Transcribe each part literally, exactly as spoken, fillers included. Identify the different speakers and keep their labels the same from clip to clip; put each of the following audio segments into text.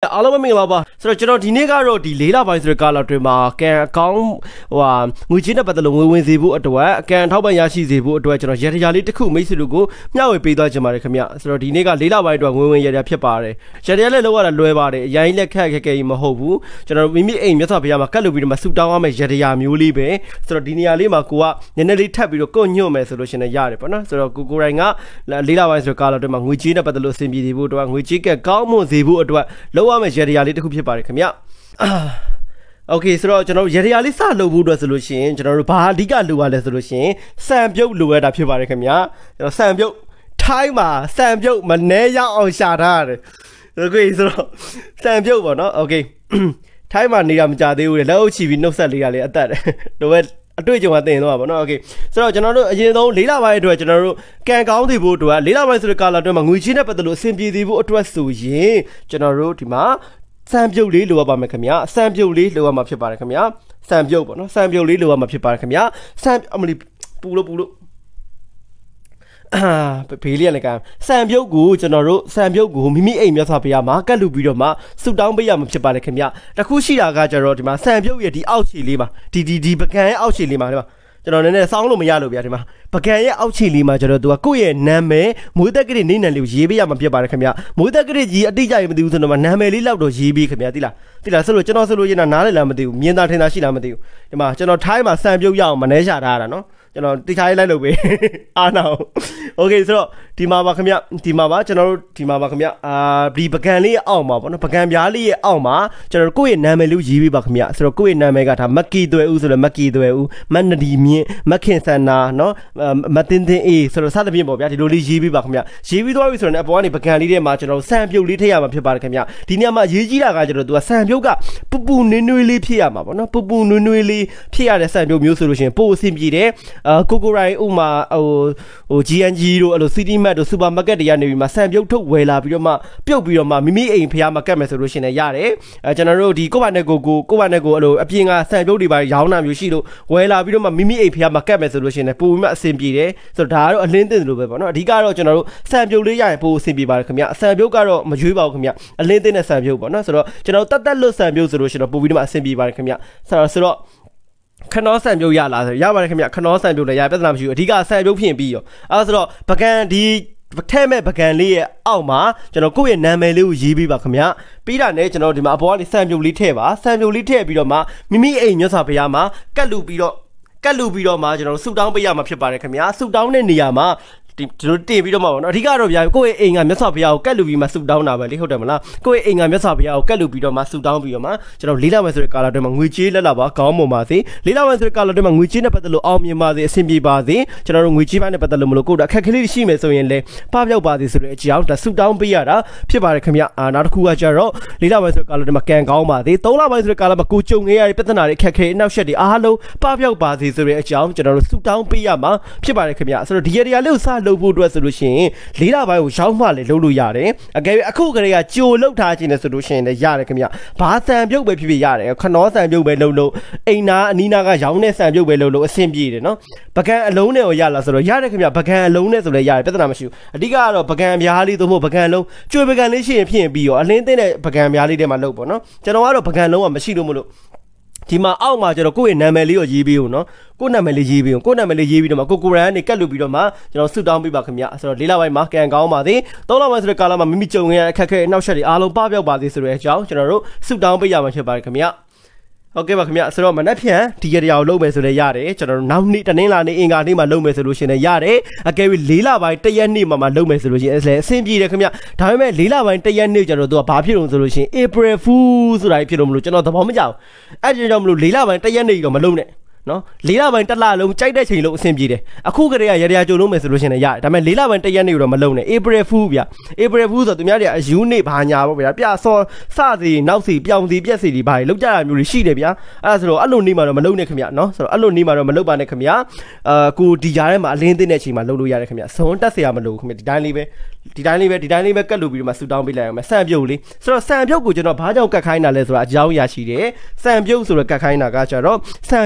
Speaker 1: အားလုံးပဲမင်္ဂလာပါဆိုတော့ကျွန်တော်ဒီနေ့ကတော့ဒီလေးလပိုင်းဆိုတဲ့ကာလအတွင်းမှာကန်အကောင့်ဟိုဟာငွေချင်းနဲ့ပတ်သက်လို့ငွေဝင်စေဖို့အတွက်အကန်ထောက်ပံ့ရရှိစေဖို့အတွက်ကျွန်တော်ရတရာလေးတစ်ခုမိတ်ဆွေတို့ကိုမျှဝေပေးသွားချင်ပါတယ်ခင်ဗျဆိုတော့ဒီနေ့ကလေးလပိုင်းအတွက်ငွေဝင်ရတရာဖြစ်ပါတယ်ရတရာလေးလောက်ရတာလွယ်ပါတယ်အရင်လက်ခက်ခက်ခဲကြီးမဟုတ်ဘူးကျွန်တော်မိမိအိမ်မြတ်စွာဘုရားမှာကတ်လို့ပြီးတော့မှဆူတောင်းရမယ့်ရတရာမျိုးလေးပဲဆိုတော့ဒီနေရာလေးမှာကိုကနည်းနည်းလေးထပ်ပြီးတော့ကိုညွတ်မယ်ဆိုလို့ရှိရင်ရတယ်ပေါ့နော်ဆိုတော့ကိုကိုရိုင်းကလေးလပိုင်းဆိုတဲ့ကာလအတွင်းမှာငွေချင်းနဲ့ပတ်သက်လို့အဆင်ပြေစေဖို့အတွက်ငွေချင်းကကောင်းမွန်စေဖို့အတွက်လောက်ရမယ့်ရတရာလေးတစ်ခုဖြစ်ပါတယ်ခင်ဗျโอเคဆိုတော့ကျွန်တော်ရတရာလေးစလုပ်ဖို့အတွက်ဆိုလို့ရှိရင်ကျွန်တော်တို့ဘာအဓိကလိုရလဲဆိုလို့ရှိရင်စံပြုတ်လိုရတာဖြစ်ပါတယ်ခင်ဗျာကျွန်တော်စံပြုတ်ထိုင်းမှာစံပြုတ်မနှဲရောက်အောင်ရှာထားရတယ်โอเคဆိုတော့စံပြုတ်ပေါ့နော်โอเคထိုင်းမှာနေတာမကြသေးဘူးလေလက်အုပ်ချီပြီးနှုတ်ဆက်လေးရလေအသက်တယ်လိုပဲအတွေ့အကြုံကတင်တော့ပါဘောနော်โอเคဆိုတော့ကျွန်တော်တို့အရင်ဆုံးလေးလပိုင်းအတွက်ကျွန်တော်တို့ကန်ကောင်းသေးဖို့အတွက်လေးလပိုင်းဆိုတဲ့ကာလအတွင်းမှာငွေချင်းနဲ့ပတ်သက်လို့အဆင်ပြေသေးဖို့အတွက်ဆိုရင်ကျွန်တော်တို့ဒီမှာစံပြုတ်လေးလိုရပါမယ်ခင်ဗျာစံပြုတ်လေးလိုရမှာဖြစ်ပါတယ်ခင်ဗျာစံပြုတ်ပေါ့နော်စံပြုတ်လေးလိုရမှာဖြစ်ပါတယ်ခင်ဗျာစံအမလီပူလို့ပူလို့အာဘေးလေးလည်းကစံပြုတ်ကိုကျွန်တော်တို့စံပြုတ်ကိုမိမိအိမ်မြတ်စွာဘုရားမှာကတ်လူပြီးတော့မှဆုတောင်းပေးရမှာဖြစ်ပါတယ်ခင်ဗျာတခုရှိတာကကျတော့ဒီမှာစံပြုတ်ရဲ့ဒီအောက်ခြေလေးမှာဒီဒီဒီပကံရဲ့အောက်ခြေလေးမှာဒီမှာကျွန်တော်နည်းနည်းစောင်းလို့မရလို့ဗျာဒီမှာပကံရဲ့အောက်ခြေလေးမှာကျတော့သူကကိုယ့်ရဲ့နာမည်မွေးသက်ကလေးနေနံလေးကိုရေးပေးရမှာဖြစ်ပါတယ်ခင်ဗျာမွေးသက်ကလေးကြီးအတိအကျမသိဘူးဆိုတော့နာမည်လေးလောက်တော့ရေးပေးခင်ဗျာသိလားသိလားဆိုလို့ကျွန်တော်ဆိုလို့ရင်နားလည်းလားမသိဘူးမြင်သာထင်သာရှိလားမသိဘူးဒီမှာကျွန်တော်ထိုင်းမှာစံပြုတ်ရအောင်မနှဲရှာထားရတာနော်ကျွန်တော်တိထားလိုက်လို့ပဲအားနာအောင်โอเคဆိုတော့ဒီမှာပါခင်ဗျဒီမှာပါကျွန်တော်တို့ဒီမှာပါခင်ဗျအာဒီပကံလေးရဲ့အောက်မှာပေါ့နော်ပကံပြားလေးရဲ့အောက်မှာကျွန်တော်တို့ကိုယ့်ရဲ့နာမည်လေးရေးပေးပါခင်ဗျဆိုတော့ကိုယ့်ရဲ့နာမည်ကဒါမက်ကီသွဲဦးဆိုတော့မက်ကီသွဲဦးမနဒီမြင့်မခင်ဆန္နာနော်မတင်တင်အေးဆိုတော့စသဖြင့်ပေါ့ဗျာဒီလိုလေးရေးပေးပါခင်ဗျရေးပြီးသွားပြီဆိုတော့အပေါ်ကနေပကံလေးထဲမှာကျွန်တော်တို့စံပြုတ်လေးထည့်ရမှာဖြစ်ပါတယ်ခင်ဗျဒီနေရာမှာရေးကြီးတာကကျွန်တော်တို့ကစံပြုတ်ကပူပူနွေးနွေးလေးဖြစ်ရမှာပေါ့နော်ပူပူနွေးနွေးလေးဖြစ်ရတဲ့စံပြုတ်မျိုးဆိုလို့ရှိရင်ပို့အဆင်ပြေတယ်အာကိုကိုရိုင်းဥမာဟိုဟို ဂျီ အန် ဂျီ တို့အဲ့လို City Mart တို့ Supermarket တွေကနေပြီးမှစံပြုတ်ထုတ်ဝယ်လာပြီးတော့မှပြုတ်ပြီးတော့မှမိမိအိမ်ဖျားမှာကတ်မယ်ဆိုလို့ရှိရင်ရတယ်အဲကျွန်တော်တို့ဒီကိုယ့်ဘာနဲ့ကိုကိုကိုယ့်ဘာနဲ့ကိုအဲ့လိုအပြင်ကစံပြုတ်တွေပါရောင်းတာမျိုးရှိလို့ဝယ်လာပြီးတော့မှမိမိအိမ်ဖျားမှာကတ်မယ်ဆိုလို့ရှိရင်ပိုပြီးမှအဆင်ပြေတယ်ဆိုတော့ဒါကတော့အလင်းသင့်တယ်လို့ပဲပေါ့နော်အဓိကတော့ကျွန်တော်တို့စံပြုတ်လေးရရင်ပိုအဆင်ပြေပါတယ်ခင်ဗျစံပြုတ်ကတော့မရွေးပါဘူးခင်ဗျအလင်းသင့်တဲ့စံပြုတ်ပေါ့နော်ဆိုတော့ကျွန်တော်တက်တက်လွတ်စံပြုတ်ဆိုလို့ရှိရင်တော့ပိုပြီးတော့မှအဆင်ပြေပါတယ်ခင်ဗျဆိုတော့ဆိုတော့ခနောဆန်ပြုတ်ရလားဆိုရပါတယ်ခင်ဗျခနောဆန်ပြုတ်လည်းရပြဿနာမရှိဘူးအဓိကဆန်ပြုတ်ဖြစ်ပြီးရောအဲဆိုတော့ပကံဒီထဲမဲ့ပကံလေးရဲ့အောက်မှာကျွန်တော်ကိုယ့်ရဲ့နာမည်လေးကိုရေးပေးပါခင်ဗျပြီးတာနဲ့ကျွန်တော်ဒီမှာအပေါ်ကနေဆန်ပြုတ်လေးထည့်ပါဆန်ပြုတ်လေးထည့်ပြီးတော့မှမိမိအိမ်မြတ်စွာဘုရားမှာကတ်လူပြီးတော့ကတ်လူပြီးတော့မှကျွန်တော်ဆုတောင်းပေးရမှာဖြစ်ပါတယ်ခင်ဗျဆုတောင်းတဲ့နေရာမှာဒီတို့တင်ပြီးတော့မှာပေါ့နော်အဓိကတော့ဗျာကိုယ့်ရဲ့အိမ်ကမြတ်စွာဘုရားကိုကတ်လူပြီးမှဆုတောင်းတာပဲလေဟုတ်တယ်မလားကိုယ့်ရဲ့အိမ်ကမြတ်စွာဘုရားကိုကတ်လူပြီးတော့မှဆုတောင်းပြီးတော့မှကျွန်တော်လေးလပိုင်းဆိုတဲ့ကာလအတွင်းမှာငွေကြေးလက်လာပါကောင်းမွန်ပါစေလေးလပိုင်းဆိုတဲ့ကာလအတွင်းမှာငွေကြေးနဲ့ပတ်သက်လို့အောင်မြင်ပါစေအဆင်ပြေပါစေကျွန်တော်တို့ငွေကြေးပိုင်းနဲ့ပတ်သက်လို့မလို့ကိုယ့်တို့အခက်အခဲလေးရှိမယ်ဆိုရင်လည်းပပျောက်ပါစေဆိုတဲ့အကြောင်းဒါဆုတောင်းပေးရတာဖြစ်ပါတယ်ခင်ဗျအာနောက်တစ်ခုကကျတော့လေးလပိုင်းဆိုတဲ့ကာလအတွင်းမှာကံကောင်းပါစေသုံးလပိုင်းဆိုတဲ့ကာလမှာကိုကြုံခဲ့ရတဲ့ပြဿနာတွေအခက်အခဲအနောက်ရှက်တွေအားလုံးပပျောက်ပါစေဆိုတဲ့အကြောင်းကျွန်တော်တို့ဆုတောင်းပေးရမှာဖြစ်ပါတယ်ခင်ဗျဆိုတော့ဒီရတရားလေးကိုစလုပ်ဖို့အတွက်ဆိုလို့လေးလပိုင်းကိုရောင်းမှလည်းလုပ်လို့ရတယ်အကယ်၍အခုကလေးကကြိုလောက်ထားခြင်းနဲ့ဆိုလို့ရှိရင်လည်းရတယ်ခင်ဗျဘာစံပြုတ်ပဲဖြစ်ဖြစ်ရတယ်ခနောစံပြုတ်ပဲလုပ်လို့အိမ်နာအနီးနာကရောင်းတဲ့စံပြုတ်ပဲလုပ်လို့အဆင်ပြေတယ်နော်ပကံအလုံးနဲ့ကိုရလာဆိုတော့ရတယ်ခင်ဗျပကံအလုံးနဲ့ဆိုလည်းရတယ်ပြဿနာမရှိဘူးအဓိကကတော့ပကံပြားလေးသို့မဟုတ်ပကံလုံးကျွေပကံလေးရှိရင်ဖြစ်ရင်ပြီးရောအလင်းသိတဲ့ပကံပြားလေးထဲမှာလုပ်ပေါ့နော်ကျွန်တော်ကတော့ပကံလုံးကမရှိလို့မလို့ဒီမှာအောက်မှာကျတော့ကိုယ့်ရဲ့နာမည်လေးကိုရေးပေးဦးနော်ကိုယ့်နာမည်လေးရေးပေးဦးကိုယ့်နာမည်လေးရေးပြီးတော့မှကိုကိုရန်ကနေကတ်လို့ပြီးတော့မှကျွန်တော်ဆုတောင်းပေးပါခင်ဗျဆိုတော့လေးလပိုင်းမှာကံကောင်းပါသေးသုံးလပိုင်းဆိုတဲ့ကာလမှာမိမိကြုံရတဲ့အခက်အခဲအနောက်ရှက်တွေအားလုံးပပျောက်ပါသေးဆိုတဲ့အကြောင်းကျွန်တော်တို့ဆုတောင်းပေးရမှာဖြစ်ပါတယ်ခင်ဗျဟုတ်ကဲ့ပါခင်ဗျဆိုတော့မနက်ဖြန်ဒီရတရားကိုလုပ်မယ်ဆိုလည်းရတယ်ကျွန်တော်တို့နောက်နေ့တနင်္လာနေ့အင်္ဂါနေ့မှာလုပ်မယ်ဆိုလို့ရှိရင်လည်းရတယ်အကယ်၍လေးလပိုင်းတစ်ရက်နေ့မှာမှလုပ်မယ်ဆိုလို့ရှိရင်လည်းအဆင်ပြေတယ်ခင်ဗျဒါပေမဲ့လေးလပိုင်းတစ်ရက်နေ့ကျတော့သူကဘာဖြစ်လို့ဆိုလို့ရှိရင် April Fool ဆိုတာဖြစ်လို့မလို့ကျွန်တော်သဘောမကျဘူးအဲ့ဒီကြောင့်မလို့လေးလပိုင်းတစ်ရက်နေ့တော့မလုပ်နဲ့နော်လေးလပိုင်းတစ်လလုံးကြိုက်တဲ့ချိန်လုံးအဆင်ပြေတယ်အခုကတည်းကရရကြုံလုံးမယ်ဆိုလို့ရှိရင်ရတယ်ဒါပေမဲ့လေးလပိုင်းတစ်ရက်နေ့တော့မလုံးနဲ့ April Fool ဗျ April Fool ဆိုတော့သူများတွေအယူနေဘာညာပေါ့ဗျာပြစောစစီနောက်စီပြောင်စီပြက်စီဒီဘာတွေလောက်ကြတာမျိုးတွေရှိတယ်ဗျာအဲ့ဒါဆိုတော့အဲ့လိုနေမှာတော့မလုံးနဲ့ခင်ဗျနော်ဆိုတော့အဲ့လိုနေမှာတော့မလုံးပါနဲ့ခင်ဗျအာကိုဒီကြားထဲမှာအလင်းသိတဲ့အချိန်မှာလုံးလို့ရတယ်ခင်ဗျဇွန်တက်စရာမလိုဘူးခင်ဗျဒီတိုင်းလေးပဲဒီတိုင်းလေးပဲဒီတိုင်းလေးပဲကတ်လို့ပြီးတော့မှဆူတောင်းပေးလိုက်အောင်မယ်စံပြုတ်လေးဆိုတော့စံပြုတ်ကိုကျွန်တော်ဘာကြောင့်ကတ်ခိုင်းတာလဲဆိုတာအကြောင်းအရာရှိတယ်စံပြုတ်ဆိုတော့ကတ်ခိုင်းတာကကျတော့စံပြုတ်ဆိုတာက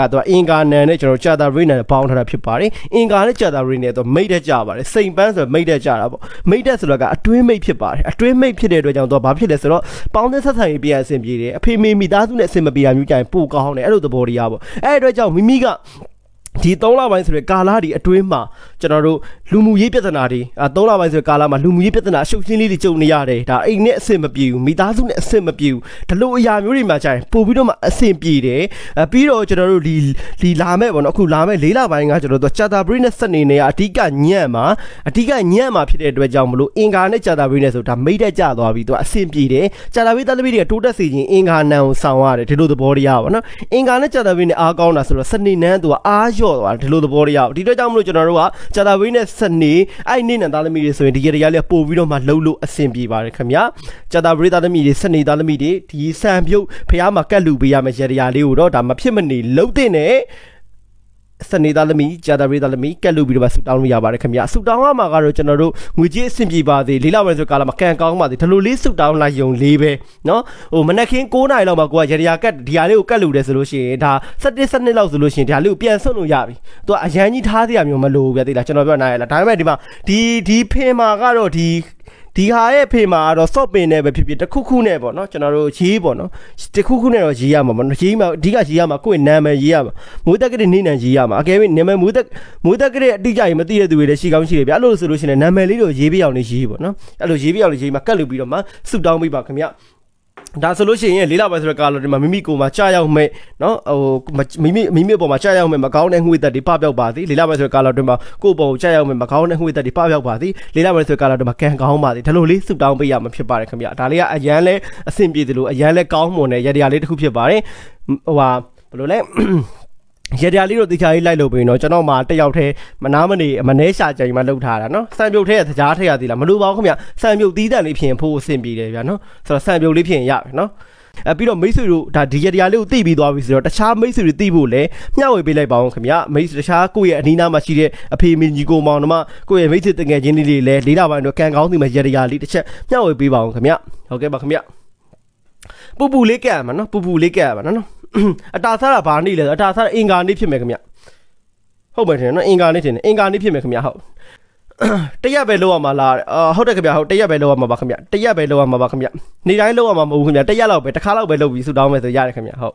Speaker 1: တော့အင်္ဂါနံနဲ့ကျွန်တော်ကြာတာရိနဲ့ပေါင်းထားတာဖြစ်ပါတယ်အင်္ဂါနဲ့ကြာတာရိနဲ့တော့မိတ်တဲ့ကြပါတယ်စိန်ပန်းဆိုမိတ်တဲ့ကြတာပေါ့မိတ်တဲ့ဆိုတော့ကအတွင်းမိတ်ဖြစ်ပါတယ်အတွင်းမိတ်ဖြစ်တဲ့အတွက်ကြောင့်တော့ဘာဖြစ်လဲဆိုတော့ပေါင်းတဲ့ဆက်ဆံရေးပြန်အဆင်ပြေတယ်အဖေမေမိသားစုနဲ့အဆင်မပြေတာမျိုးကြရင်ပိုကောင်းတယ်အဲ့လိုသဘောတရားပေါ့အဲ့အတွက်ကြောင့်မိမိကဒီသုံးလပိုင်းဆိုတဲ့ကာလဒီအတွင်းမှာကျွန်တော်တို့လူမှုရေးပြဿနာတွေအဲသုံးလပိုင်းဆိုတဲ့ကာလမှာလူမှုရေးပြဿနာအရှုပ်ရှင်းလေးတွေကြုံနေရတယ်ဒါအိမ်နဲ့အဆင်မပြေဘူးမိသားစုနဲ့အဆင်မပြေဘူးဒီလိုအရာမျိုးတွေမှာကြာရင်ပို့ပြီးတော့မှအဆင်ပြေတယ်အဲပြီးတော့ကျွန်တော်တို့ဒီဒီလာမဲ့ပေါ့နော်အခုလာမဲ့လေးလပိုင်းကကျွန်တော်တို့ကြာတာဘရီနဲ့စနေနေကအဓိကညံ့မှာအဓိကညံ့မှာဖြစ်တဲ့အတွက်ကြောင့်မလို့အင်္ဂါနဲ့ကြာတာဘရီနဲ့ဆိုဒါမိတ်တက်ကြသွားပြီးတော့အဆင်ပြေတယ်ကြာတာဘရီသားသမီးတွေကတိုးတက်စေခြင်းအင်္ဂါနံကိုဆောင်ရတယ်ဒီလိုသဘောတရားပေါ့နော်အင်္ဂါနဲ့ကြာတာဘရီနဲ့အားကောင်းတာဆိုတော့စနေနန်းသူကအားလျော့သွားတယ်ဒီလိုသဘောတရားဒီတော့ကြောင့်မလို့ကျွန်တော်တို့ကကြာတာဘရီနဲ့စနေအဲ့နေ့နဲ့သားသမီးတွေဆိုရင်ဒီရတရားလေးပို့ပြီးတော့မှလှုပ်လို့အဆင်ပြေပါတယ်ခင်ဗျာကြာတာဘရီသားသမီးတွေစနေသားသမီးတွေဒီစံပြုတ်ဖះမှာကတ်လူပေးရမယ့်ရတရားလေးကိုတော့ဒါမဖြစ်မနေလှုပ်တဲ့နဲ့စနေသားသမီးကြာတာဘရီသားသမီးကတ်လူပြီးတော့ဆူတောင်းလို့ရပါတယ်ခင်ဗျာဆူတောင်းရမှာကတော့ကျွန်တော်တို့ငွေကြေးအဆင်ပြေပါသေးလေးလပိုင်းဆိုကာလမှာကန်ကောင်းပါသေးဒီလိုလေးဆူတောင်းလိုက်ရုံလေးပဲเนาะဟိုမနက်ခင်း9နာရီလောက်မှာကိုကရတရားကတ်ဒီဟာလေးကိုကတ်လူတယ်ဆိုလို့ရှိရင်ဒါ17 17လောက်ဆိုလို့ရှိရင်ဒီဟာလေးကိုပြန်ဆွတ်လို့ရပြီသူကအရန်ကြီးထားသေးရမျိုးမလိုဘူးဗျာသိလားကျွန်တော်ပြောနိုင်ရလားဒါပေမဲ့ဒီမှာဒီဒီဖင်မှာကတော့ဒီဒီဟာရဲ့ဖေမှာတော့ soft pin နဲ့ပဲဖြစ်ဖြစ်တခုခုနဲ့ပေါ့နော်ကျွန်တော်တို့ရေးပေါ့နော်တခုခုနဲ့တော့ရေးရမှာပေါ့နော်ရေးမှာအဓိကရေးရမှာကိုယ့်နာမည်ရေးရမှာမိုးတက်ကလေးနေနံရေးရမှာအကယ်၍နာမည်မိုးတက်မိုးတက်ကလေးအတိအကျကြီးမသိတဲ့သူတွေလည်းရှိကောင်းရှိတယ်ဗျအဲ့လိုဆိုလို့ရှိရင်နာမည်လေးတော့ရေးပြအောင်လေးရေးပေါ့နော်အဲ့လိုရေးပြအောင်လေးရေးမှာကတ်လူပြီးတော့မှစုတောင်းပေးပါခင်ဗျဒါဆိုလို့ရှိရင်လေးလပိုင်းဆိုတဲ့ကာလတွေမှာမိမိကိုယ်မှာကြာရောက်မဲ့နော်ဟိုမိမိမိမိအပေါ်မှာကြာရောက်မဲ့မကောင်းတဲ့ငွေသက်တွေပပျောက်ပါသည်လေးလပိုင်းဆိုတဲ့ကာလတွေမှာကိုယ့်ပေါ်ကိုကြာရောက်မဲ့မကောင်းတဲ့ငွေသက်တွေပပျောက်ပါသည်လေးလပိုင်းဆိုတဲ့ကာလတွေမှာကံကောင်းပါသည်ဒါလိုလေးစုတောင်းပေးရမှာဖြစ်ပါတယ်ခင်ဗျဒါလေးကအရန်လဲအဆင်ပြေတယ်လို့အရန်လဲကောင်းမွန်တဲ့ရတရားလေးတစ်ခုဖြစ်ပါတယ်ဟိုဟာဘယ်လိုလဲရတရားလေးတို့တရားလေးလိုက်လို့ပြီးတော့ကျွန်တော်မှတက်ရောက်သေးမနာမနေမနှဲရှာကြိမ်မှလှုပ်ထားတာနော်စံပြုတ်ထဲသကြားထည့်ရသေးလားမလိုပါဘူးခင်ဗျစံပြုတ်တီးတန်လေးဖြစ်ရင်ဖို့အဆင်ပြေတယ်ဗျာနော်ဆိုတော့စံပြုတ်လေးဖြစ်ရင်ရပြီနော်အဲပြီးတော့မိတ်ဆွေတို့ဒါဒီရတရားလေးကိုသိပြီးသွားပြီဆိုတော့တခြားမိတ်ဆွေတွေသိဖို့လည်းမျှဝေပေးလိုက်ပါအောင်ခင်ဗျမိတ်ဆွေတခြားကိုယ့်ရဲ့အနီးနားမှာရှိတဲ့အဖေမင်းကြီးကိုမောင်နှမကိုယ့်ရဲ့မိတ်ဆွေတငယ်ချင်းလေးတွေလည်းလေးတာပိုင်းတော့ကံကောင်းစီမှာရတရားလေးတစ်ချက်မျှဝေပေးပါအောင်ခင်ဗျဟုတ်ကဲ့ပါခင်ဗျပူပူလေးကဲမှာနော်ပူပူလေးကဲပါနော်အတာစားတာဘာနေလဲအတာစားအင်္ဂါနေ့ဖြစ်မယ်ခင်ဗျဟုတ်မယ်ထင်နော်အင်္ဂါနေ့ထင်တယ်အင်္ဂါနေ့ဖြစ်မယ်ခင်ဗျဟုတ်တရက်ပဲလောက်ရမှာလားဟုတ်တယ်ခင်ဗျဟုတ်တရက်ပဲလောက်ရမှာပါခင်ဗျတရက်ပဲလောက်ရမှာပါခင်ဗျနေတိုင်းလောက်ရမှာမဟုတ်ဘူးခင်ဗျတရက်လောက်ပဲတစ်ခါလောက်ပဲလောက်ပြီးဆူတောင်းမယ်ဆိုရတယ်ခင်ဗျဟုတ်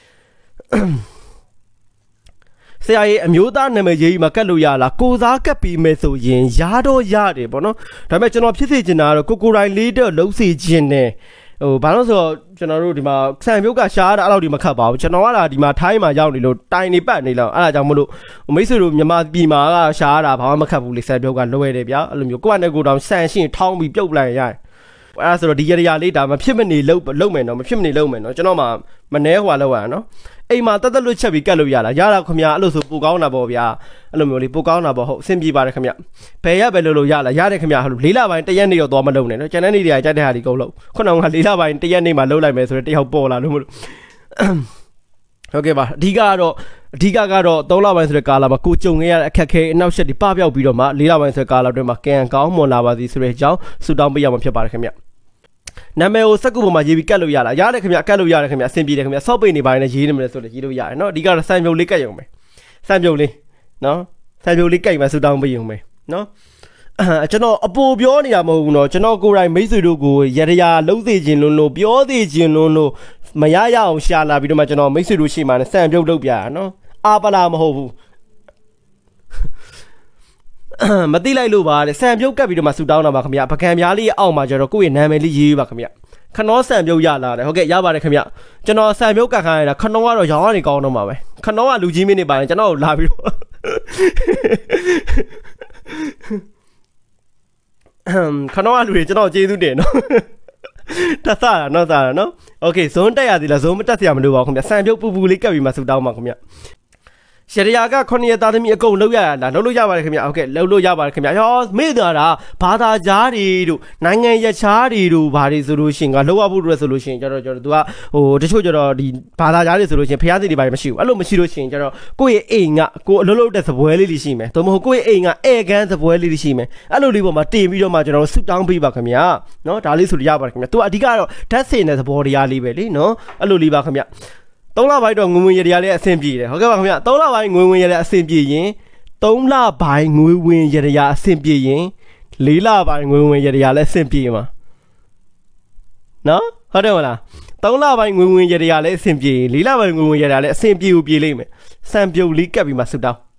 Speaker 1: ဆရာကြီးအမျိုးသားနာမည်ကြီးမှာကတ်လို့ရလားကိုစားကတ်ပြီးမယ်ဆိုရင်ရတော့ရတယ်ပေါ့နော်ဒါပေမဲ့ကျွန်တော်ဖြစ်စေချင်တာကတော့ကိုကိုတိုင်းလေးတော့လုံးစေခြင်းနဲ့ဟိုဘာလို့ဆိုတော့ကျွန်တော်တို့ဒီမှာဆန်ပြုတ်ကရှားတာအဲ့လောက်ဒီမခတ်ပါဘူးကျွန်တော်ကလာဒီမှာထိုင်းမှာရောက်နေလို့တိုင်နေပတ်နေလောက်အဲ့ဒါကြောင့်မလို့မိတ်ဆွေတို့မြန်မာပြည်မှာကရှားတာဘာမှမခတ်ဘူးလေဆန်ပြုတ်ကလွယ်တယ်ဗျာအဲ့လိုမျိုးကိုယ့်အနေကိုယ်တောင်ဆန်ရှင်းထောင်းပြီးပြုတ်လိုက်ရတယ်အဲ့ဒါဆိုတော့ဒီရရလေးဒါမဖြစ်မနေလုံးလုံးမယ်နော်မဖြစ်မနေလုံးမယ်နော်ကျွန်တော်မှမနှဲဟွာလောက်ရနော်အိမ်မှာတက်တက်လွတ်ချက်ပြီးကတ်လို့ရလားရတာခင်ဗျာအဲ့လိုဆိုပိုကောင်းတာပေါ့ဗျာအဲ့လိုမျိုးလေးပိုကောင်းတာပေါ့ဟုတ်အဆင်ပြေပါတယ်ခင်ဗျဘယ်ရပဲလို့လို့ရလားရတယ်ခင်ဗျာဟုတ်လေးလပိုင်းတရက်နေ့တော့သွားမလုံးနဲ့နော်ကျန်တဲ့နေ့တွေကကြက်တဲ့ဟာဒီကုန်လို့ခုနကလေးလပိုင်းတရက်နေ့မှာလုံးလိုက်မယ်ဆိုတော့တယောက်ပေါ်လာလို့မလို့ဟုတ်ကဲ့ပါအဓိကကတော့အဓိကကတော့သုံးလပိုင်းဆိုတဲ့ကာလမှာကိုကြုံခဲ့ရတဲ့အခက်အခဲအနောက်ရှက်တွေပပျောက်ပြီးတော့မှလေးလပိုင်းဆိုတဲ့ကာလအတွင်းမှာကံကောင်းမွန်လာပါသည်ဆိုတဲ့အကြောင်းဆုတောင်းပေးရမှာဖြစ်ပါတယ်ခင်ဗျနာမည်ကိုစက်ကူပေါ်မှာရေးပြီးကတ်လို့ရလားရတယ်ခင်ဗျကတ်လို့ရတယ်ခင်ဗျအဆင်ပြေတယ်ခင်ဗျဆော့ပိတ်နေပါနဲ့ရေးနေမယ်ဆိုလည်းရေးလို့ရတယ်နော်အဓိကတော့စံပြုံလေးကတ်ရုံပဲစံပြုံလေးနော်စံပြုံလေးကတ်မှဆူတောင်းပေးရုံပဲနော်ကျွန်တော်အပေါ်ပြောနေတာမဟုတ်ဘူးနော်ကျွန်တော်ကိုယ်တိုင်မိတ်ဆွေတို့ကိုရရလုံးစေခြင်းလုံးလို့ပြောသေးခြင်းလုံးလို့မရရအောင်ရှာလာပြီးတော့မှကျွန်တော်မိတ်ဆွေတို့ရှိမှလည်းစံပြုတ်လုပ်ပြရနော်အာပလာမဟုတ်ဘူးမသိလိုက်လို့ပါလေစံပြုတ်ကပ်ပြီးတော့မှဆူတောင်းတာပါခင်ဗျပကံပြားလေးအောက်မှာကျတော့ကိုယ့်ရဲ့နာမည်လေးရေးပါခင်ဗျခနောစံပြုတ်ရလာတယ်ဟုတ်ကဲ့ရပါတယ်ခင်ဗျကျွန်တော်စံပြုတ်ကတ်ခိုင်းရတာခနောကတော့ရောင်းရနေကောင်းတော့မှာပဲခနောကလူကြီးမင်းနေပါရင်ကျွန်တော်လာပြီးတော့ခနောကလူတွေကျွန်တော်ကျေးဇူးတင်နော်တဆာနော်ဆာနော်โอเคဇွန်းတက်ရသေးလားဇွန်းမတက်စရာမလိုပါဘူးခင်ဗျစံပြုတ်ပူပူလေးကပ်ပြီးမှဆူတောင်းပါခင်ဗျရရကခုနှစ်ရက်သားသမီးအကုန်လုံးရရလားလုံးလို့ရပါတယ်ခင်ဗျဟုတ်ကဲ့လုံးလို့ရပါတယ်ခင်ဗျဟောမေ့တာတာဘာသာကြားတွေတို့နိုင်ငံရခြားတွေတို့ဘာတွေဆိုလို့ရှိရင်ကလောက်ရဖို့အတွက်ဆိုလို့ရှိရင်ကျတော့ကျတော့ तू ကဟိုတချို့ကျတော့ဒီဘာသာကြားတွေဆိုလို့ရှိရင်ဖျားစီတွေဘာတွေမရှိဘူးအဲ့လိုမရှိလို့ရှိရင်ကျတော့ကိုယ့်ရဲ့အိမ်ကကိုအလုံးလုံးတဲ့သပွဲလေးတွေရှိမယ်သို့မဟုတ်ကိုယ့်ရဲ့အိမ်ကဧကန်သပွဲလေးတွေရှိမယ်အဲ့လိုလေးပေါ်မှာတင်ပြီးတော့မှကျွန်တော်တို့ဆူတောင်းပေးပါခင်ဗျနော်ဒါလေးဆိုရပါတယ်ခင်ဗျ तू အဓိကတော့ဓာတ်စင်တဲ့သဘောတရားလေးပဲလေနော်အဲ့လိုလေးပါခင်ဗျသုံးလပိုင်းတော့ငွေဝင်ရတရားလေးအဆင်ပြေတယ်ဟုတ်ကဲ့ပါခင်ဗျသုံးလပိုင်းငွေဝင်ရတဲ့အဆင်ပြေရင်သုံးလပိုင်းငွေဝင်ရတရားအဆင်ပြေရင်လေးလပိုင်းငွေဝင်ရတရားလည်းအဆင်ပြေမှာနော်ဟုတ်တယ်မလားသုံးလပိုင်းငွေဝင်ရတရားလည်းအဆင်ပြေရင်လေးလပိုင်းငွေဝင်ရတရားလည်းအဆင်ပြေကိုပြေလိမ့်မယ်စံပြုတ်လေးကပ်ပြီးမှဆွတောင်း